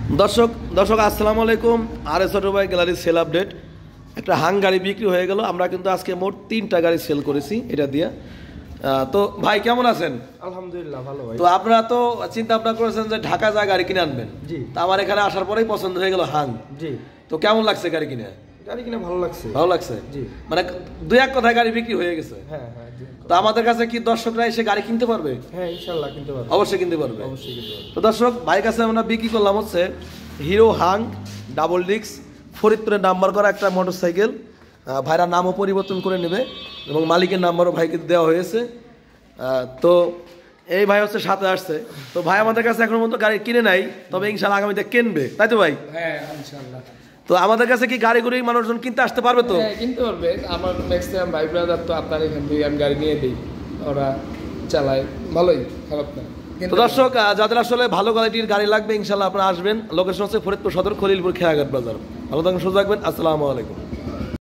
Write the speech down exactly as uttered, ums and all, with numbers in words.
দর্শক দর্শক আসসালামু আলাইকুম। R S auto bike gallery sale update. একটা হাং গাড়ি বিক্রি হয়ে গেল। আমরা কিন্তু আজকে মোট তিনটা গাড়ি সেল করেছি এটা দিয়ে। তো ভাই কেমন আছেন? আলহামদুলিল্লাহ ভালো ভাই। তো আপনারা তো চিন্তা ভাবনা করেছেন যে ঢাকা যা গাড়ি কিনে আনবেন। জি। তা আমার এখানে আসার পরেই পছন্দ হয়ে গেল হাং। জি। তো কেমন লাগছে গাড়ি কিনে? গাড়ি কিনে ভালো লাগছে। ভালো লাগছে? জি। মানে দুই এক কথায় গাড়ি বিক্রি হয়ে গেছে। হ্যাঁ হ্যাঁ। তো আমাদের কাছে কি দর্শকরা এসে গাড়ি কিনতে পারবে? হ্যাঁ ইনশাআল্লাহ কিনতে পারবে। অবশ্যই কিনতে পারবে। অবশ্যই কিনতে পারবে। তো দর্শক ভাইয়ের কাছে আমরা বিক্রি করলাম হচ্ছে হিরো হাং ডাবল ডিস্ক ফরিদপুরের নাম্বার করা একটা মোটরসাইকেল। ভাইরা নামও পরিবর্তন করে নেবে এবং মালিকের নাম্বারও ভাইকে দেওয়া হয়েছে। তো এই ভাই হচ্ছে সাথে আসছে। তো ভাই আমাদের কাছে এখন পর্যন্ত গাড়ি কিনে নাই, তবে ইনশাআল্লাহ আগামীতে কিনবে, তাই তো ভাই? হ্যাঁ ইনশাআল্লাহ। তো আমাদের কাছে কি গাড়ি গুড়ি মানুষজন কিনতে আসতে পারবে তো? হ্যাঁ কিনতে পারবে। আমার ম্যাক্সিমাম ভাই ব্রাদার তো আপনার এখান থেকে আমি গাড়ি নিয়ে দিই, ওরা চালায় ভালোই, খারাপ না। তো দর্শক যাদের আসলে ভালো কোয়ালিটির গাড়ি লাগবে ইনশাআল্লাহ আপনারা আসবেন। লোকেশন হচ্ছে ফরিদপুর সদর খলিলপুর খেয়াঘাট বাজার। ভালো থাকবেন, সুস্থ থাকবেন। আসসালামু আলাইকুম।